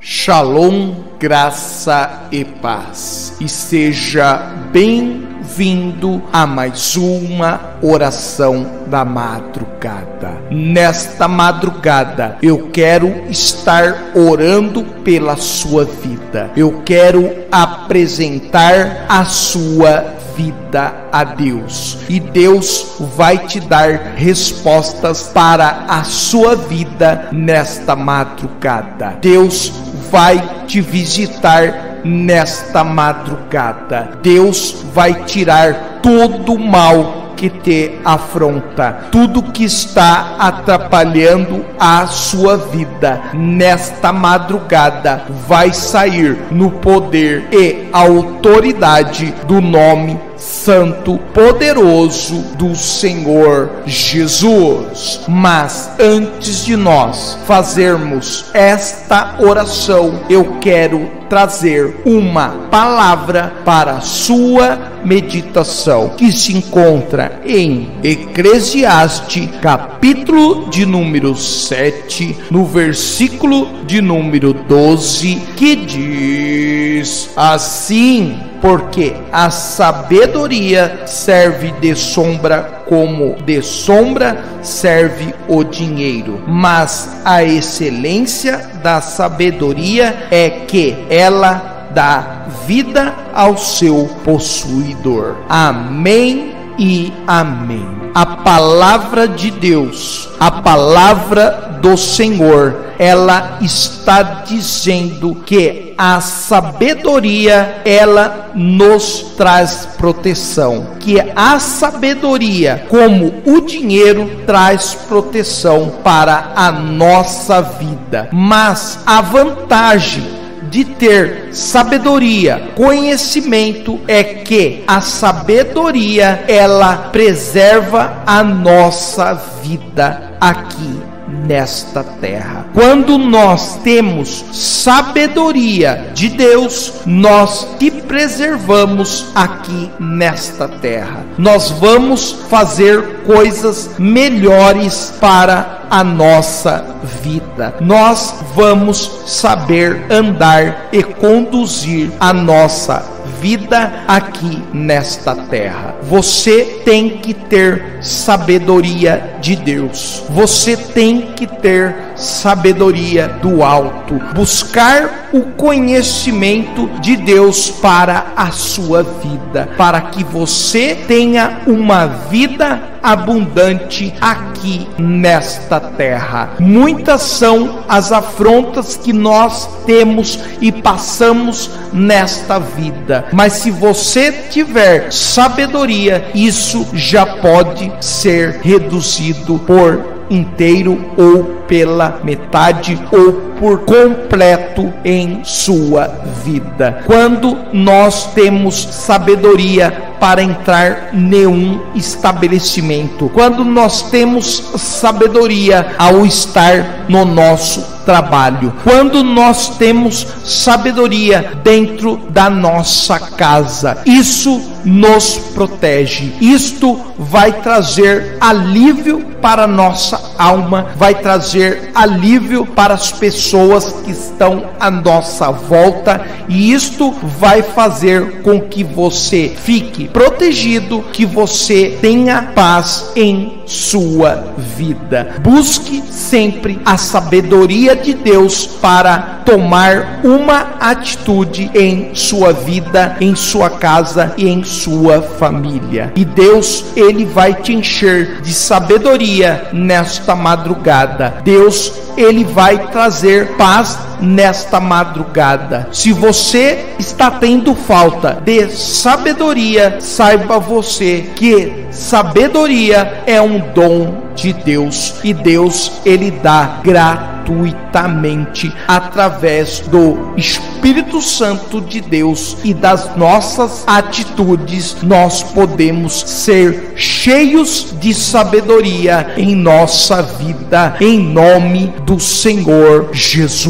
Shalom, graça e paz, e seja bem-vindo a mais uma oração da madrugada. Nesta madrugada eu quero estar orando pela sua vida, eu quero apresentar a sua vida a Deus, e Deus vai te dar respostas para a sua vida nesta madrugada. Deus vai te visitar nesta madrugada. Deus vai tirar todo o mal que te afronta, tudo que está atrapalhando a sua vida nesta madrugada vai sair no poder e autoridade do nome santo, poderoso do Senhor Jesus. Mas antes de nós fazermos esta oração, eu quero trazer uma palavra para a sua meditação, que se encontra em Eclesiastes, capítulo de número 7, no versículo de número 12, que diz assim: porque a sabedoria serve de sombra, como de sombra serve o dinheiro, mas a excelência da sabedoria é que ela dá vida ao seu possuidor. Amém e amém. A palavra de Deus, a palavra do Senhor, ela está dizendo que a sabedoria, ela nos traz proteção, que a sabedoria, como o dinheiro, traz proteção para a nossa vida. Mas a vantagem de ter sabedoria, conhecimento, é que a sabedoria, ela preserva a nossa vida aqui nesta terra. Quando nós temos sabedoria de Deus, nós te preservamos aqui nesta terra. Nós vamos fazer coisas melhores para a nossa vida. Nós vamos saber andar e conduzir a nossa vida aqui nesta terra. Você tem que ter sabedoria de Deus. Você tem que ter sabedoria do alto. Buscar o conhecimento de Deus para a sua vida, para que você tenha uma vida abundante aqui nesta terra. Muitas são as afrontas que nós temos e passamos nesta vida, mas se você tiver sabedoria, isso já pode ser reduzido por inteiro, ou pela metade, ou por completo em sua vida. Quando nós temos sabedoria para entrar em um estabelecimento, quando nós temos sabedoria ao estar no nosso trabalho, quando nós temos sabedoria dentro da nossa casa, isso nos protege. Isto vai trazer alívio para nossa alma, vai trazer alívio para as pessoas que estão à nossa volta, e isto vai fazer com que você fique protegido, que você tenha paz em sua vida. Busque sempre a sabedoria de Deus para tomar uma atitude em sua vida, em sua casa e em sua família. E Deus, ele vai te encher de sabedoria nesta madrugada. Deus, ele vai trazer paz nesta madrugada. Se você está tendo falta de sabedoria, saiba você que sabedoria é um dom de Deus, e Deus, ele dá gratuitamente através do Espírito Santo de Deus, e das nossas atitudes nós podemos ser cheios de sabedoria em nossa vida, em nome do Senhor Jesus.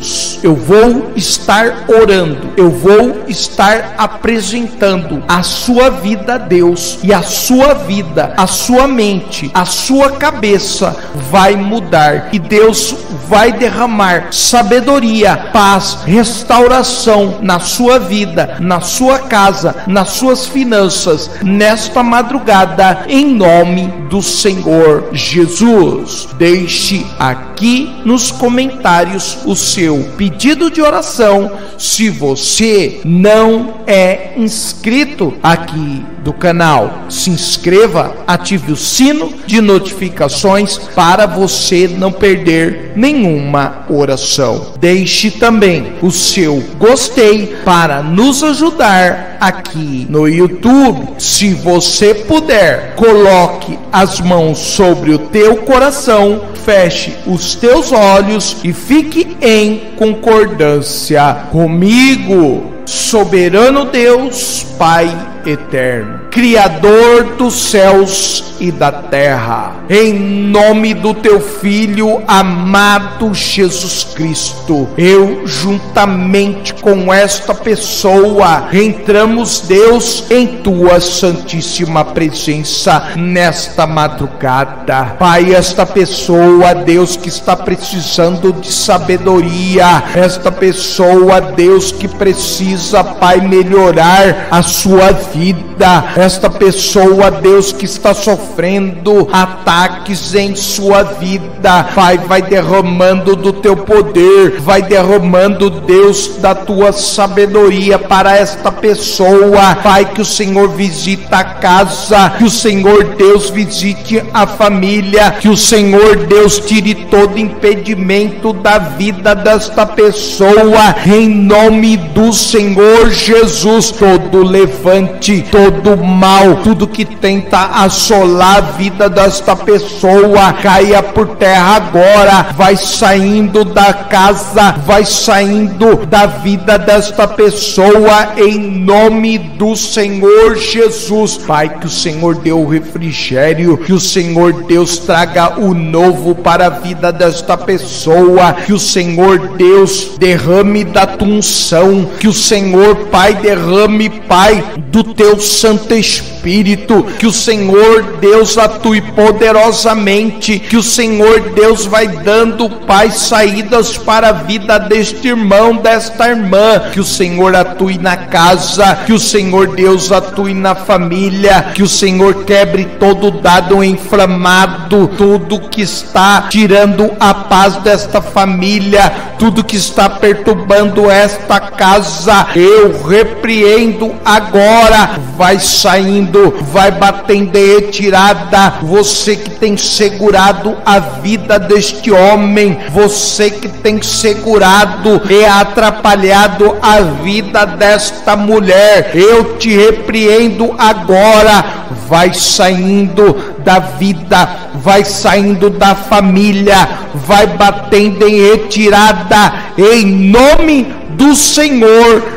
Deus. Eu vou estar orando, eu vou estar apresentando a sua vida a Deus, e a sua vida, a sua mente, a sua cabeça vai mudar, e Deus vai derramar sabedoria, paz, restauração na sua vida, na sua casa, nas suas finanças, nesta madrugada, em nome do Senhor Jesus. Deixe aqui nos comentários o seu pedido de oração. Se você não é inscrito aqui do canal, se inscreva, ative o sino de notificações para você não perder nenhuma oração. Deixe também o seu gostei para nos ajudar aqui no YouTube. Se você puder, coloque as mãos sobre o teu coração, feche os teus olhos e fique em concordância comigo. Soberano Deus, Pai eterno, Criador dos céus e da terra, em nome do teu Filho amado Jesus Cristo, eu juntamente com esta pessoa entramos, Deus, em tua santíssima presença nesta madrugada. Pai, esta pessoa, Deus, que está precisando de sabedoria, esta pessoa, Deus, que precisa, Pai, melhorar a sua vida, esta pessoa, Deus, que está sofrendo ataques em sua vida, Pai, vai derramando do teu poder, vai derramando, Deus, da tua sabedoria para esta pessoa. Pai, que o Senhor visita a casa, que o Senhor, Deus, visite a família, que o Senhor, Deus, tire todo impedimento da vida desta pessoa, em nome do Senhor Jesus. Todo levante, todo mal, tudo que tenta assolar a vida desta pessoa, caia por terra agora, vai saindo da casa, vai saindo da vida desta pessoa, em nome do Senhor Jesus. Pai, que o Senhor dê o refrigério, que o Senhor, Deus, traga o novo para a vida desta pessoa, que o Senhor, Deus, derrame da tua unção, que o Senhor, Pai, derrame, Pai, do teu Santo Espírito, que o Senhor, Deus, atue poderosamente, que o Senhor, Deus, vai dando, Pai, saídas para a vida deste irmão, desta irmã, que o Senhor atue na casa, que o Senhor, Deus, atue na família, que o Senhor quebre todo dado inflamado, tudo que está tirando a paz desta família, tudo que está perturbando esta casa, eu repreendo agora, vai saindo, vai batendo em retirada. Você que tem segurado a vida deste homem, você que tem segurado e atrapalhado a vida desta mulher, eu te repreendo agora, vai saindo da vida, vai saindo da família, vai batendo em retirada, em nome do Senhor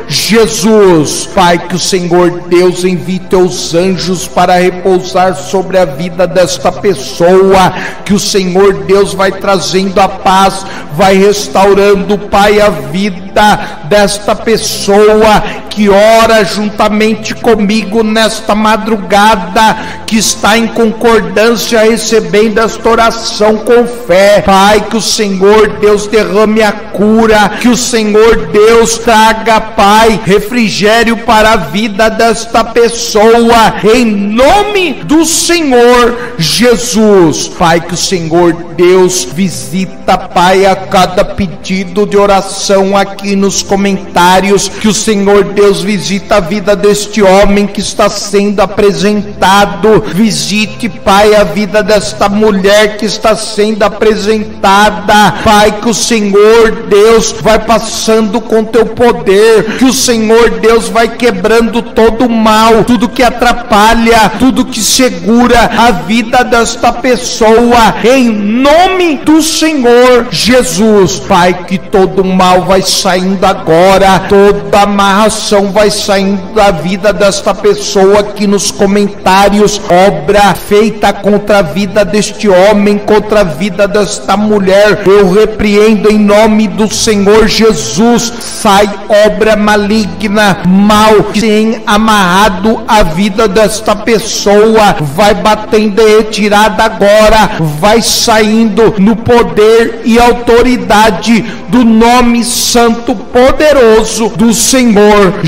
Jesus. Pai, que o Senhor, Deus, envie teus anjos para repousar sobre a vida desta pessoa, que o Senhor, Deus, vai trazendo a paz, vai restaurando, Pai, a vida desta pessoa que ora juntamente comigo nesta madrugada, que está em concordância recebendo esta oração com fé. Pai, que o Senhor, Deus, derrame a cura, que o Senhor, Deus, traga, Pai, refrigério para a vida desta pessoa, em nome do Senhor Jesus. Pai, que o Senhor, Deus, visita, Pai, a cada pedido de oração aqui nos comentários, que o Senhor, Deus, visita a vida deste homem que está sendo apresentado, visite, Pai, a vida desta mulher que está sendo apresentada. Pai, que o Senhor, Deus, vai passando com teu poder, que o Senhor, Deus, vai quebrando todo o mal, tudo que atrapalha, tudo que segura a vida desta pessoa, em nome do Senhor Jesus. Pai, que todo o mal vai saindo agora, toda amarração maldição vai saindo da vida desta pessoa aqui nos comentários. Obra feita contra a vida deste homem, contra a vida desta mulher, eu repreendo em nome do Senhor Jesus. Sai obra maligna, mal que tem amarrado a vida desta pessoa, vai batendo em retirada agora, vai saindo no poder e autoridade do nome santo poderoso do Senhor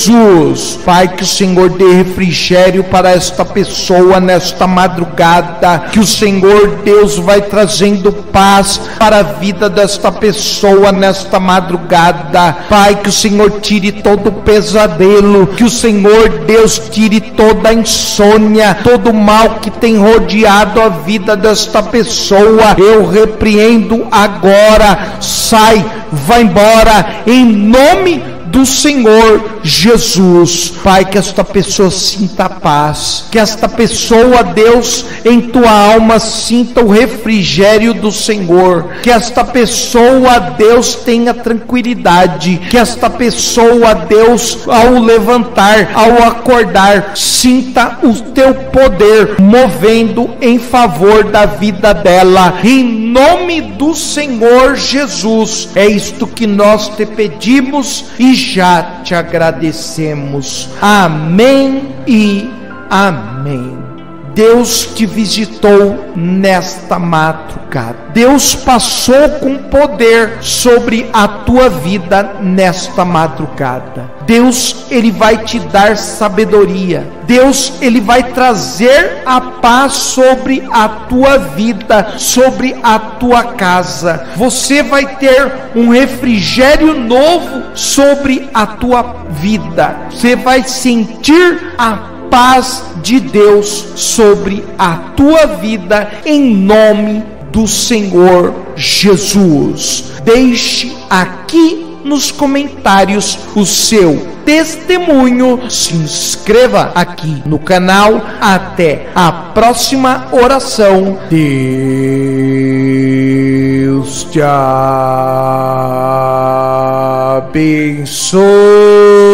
Jesus. Pai, que o Senhor dê refrigério para esta pessoa nesta madrugada, que o Senhor Deus vai trazendo paz para a vida desta pessoa nesta madrugada. Pai, que o Senhor tire todo o pesadelo, que o Senhor Deus tire toda a insônia, todo o mal que tem rodeado a vida desta pessoa. Eu repreendo agora, sai, vai embora, em nome do Senhor Jesus. Pai, que esta pessoa sinta paz, que esta pessoa, Deus, em tua alma sinta o refrigério do Senhor, que esta pessoa, Deus, tenha tranquilidade, que esta pessoa, Deus, ao levantar, ao acordar, sinta o teu poder movendo em favor da vida dela, em nome do Senhor Jesus. É isto que nós te pedimos e já te agradecemos. Amém e amém. Deus te visitou nesta madrugada. Deus passou com poder sobre a tua vida nesta madrugada. Deus, Ele vai te dar sabedoria. Deus, Ele vai trazer a paz sobre a tua vida, sobre a tua casa. Você vai ter um refrigério novo sobre a tua vida. Você vai sentir a paz de Deus sobre a tua vida, em nome do Senhor Jesus. Deixe aqui nos comentários o seu testemunho, se inscreva aqui no canal. Até a próxima oração. Deus te abençoe.